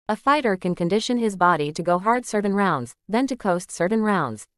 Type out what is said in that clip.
A fighter can condition his body to go hard certain rounds, then to coast certain rounds.